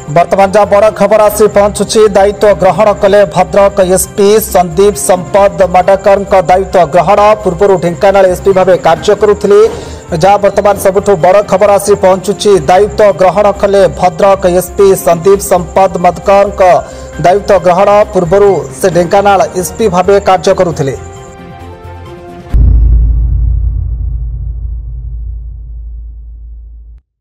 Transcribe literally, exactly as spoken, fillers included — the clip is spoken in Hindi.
वर्तमान जहाँ बड़ खबर आसी पहुंचुची दायित्व ग्रहण कले भद्रक एसपी संदीप संपद माडकर दायित्व ग्रहण पूर्व ढेंकानाल एसपी भाव कार्य करुले जहाँ वर्तमान सबुठ बड़ खबर आसी पहुंचुची दायित्व ग्रहण कले भद्रक एसपी संदीप संपद माडकर दायित्व ग्रहण पूर्व से ढेंकानाल एसपी भाव कार्य करुले।